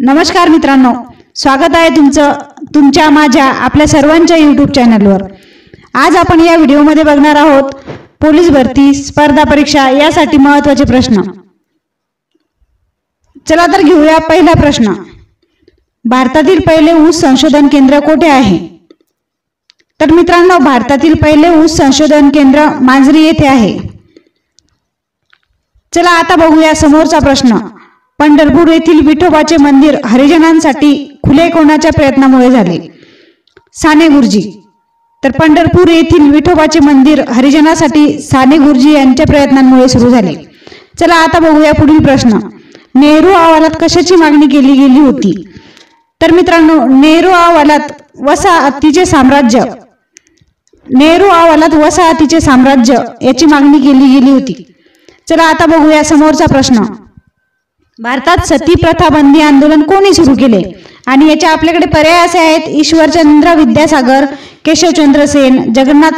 नमस्कार मित्रांनो, स्वागत आहे तुमच्या माझ्या आपल्या सर्वांच्या YouTube चॅनलवर। आज आपण या व्हिडिओमध्ये बघणार आहोत पोलीस भरती स्पर्धा परीक्षा यासाठी महत्त्वाचे प्रश्न। चला तर घेऊया पहिला प्रश्न। भारतातील पहिले ऊस संशोधन केंद्र कोठे आहे? तर मित्रांनो, भारतातील पहिले ऊस संशोधन केंद्र मांजरी येथे आहे। चला आता बघूया समोरचा प्रश्न। पंढरपूर येथील विठोबाचे मंदिर हरिजनांसाठी खुले कोणाच्या प्रयत्नामुळे झाले? साने गुरुजी। तर पंढरपूर येथील विठोबाचे मंदिर हरिजनांसाठी साने गुरुजी यांच्या प्रयत्नांमुळे सुरू झाले। चला आता बघूया पुढील प्रश्न। नेहरू अहवालात कशाची मागणी केली गेली होती? तर मित्रांनो, नेहरू अहवालात वसाहतीचे साम्राज्य याची मागणी केली गेली होती। चला आता बघूया समोरचा प्रश्न। भारतात सती प्रथा बंदी आंदोलन कोणी सुरू केले? आणि याचे आपल्याकडे पर्याय असे आहेत: ईश्वरचंद्र विद्यासागर, केशवचंद्र सेन, जगन्नाथ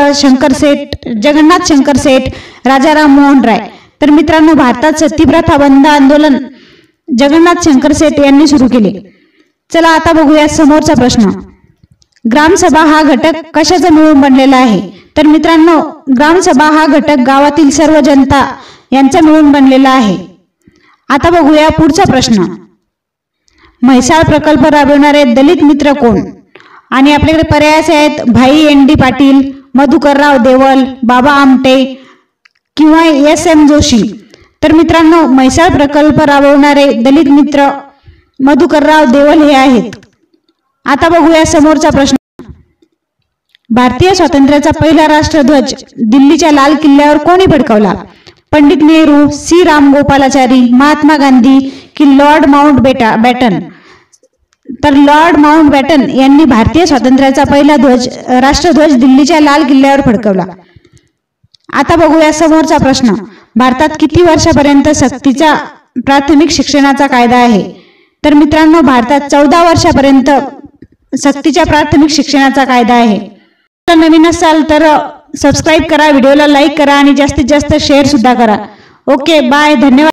शंकर सेठ, राजाराम मोहन राय। तर मित्रांनो, भारतात सती प्रथा बंद आंदोलन जगन्नाथ शंकर सेठ यांनी सुरू केले। चला आता बघूया समोरचा प्रश्न। ग्रामसभा हा घटक कशाचा मिळून बनलेला आहे? तर मित्रांनो, ग्रामसभा हा घटक गावातील सर्व जनता यांचा मिळून बनलेला आहे। आता बघूया पुढचा प्रश्न। म्हैसाळ प्रकल्प राबवणारे दलित मित्र कोण? आणि आपल्याकडे पर्याय असे आहेत: भाई एन डी पाटील, मधुकरराव देवल, बाबा आमटे किंवा SM जोशी। तर मित्रांनो, म्हैसाळ प्रकल्प राबवणारे दलित मित्र मधुकरराव देवल हे आहेत। आता बघूया समोरचा प्रश्न। भारतीय स्वातंत्र्याचा पहिला राष्ट्रध्वज दिल्लीच्या लाल किल्ल्यावर कोणी फडकवला? पंडित नेहरू, सी रामगोपालाचारी, महात्मा गांधी की लॉर्ड माउंटबॅटन? तर लॉर्ड माउंटबॅटन यांनी भारतीय स्वातंत्र्याचा पहिला राष्ट्रध्वज दिल्लीच्या लाल किल्ल्यावर फडकवला। आता बघूया समोरचा प्रश्न। भारतात किती वर्षापर्यंत सक्तीचा प्राथमिक शिक्षणाचा कायदा आहे? तर मित्रांनो, भारतात 14 वर्षापर्यंत सक्तीच्या प्राथमिक शिक्षणाचा कायदा आहे। नवीन असाल तर सबस्क्राइब करा, व्हिडिओला लाईक करा आणि जास्तीत जास्त शेअर सुद्धा करा। ओके, बाय, धन्यवाद।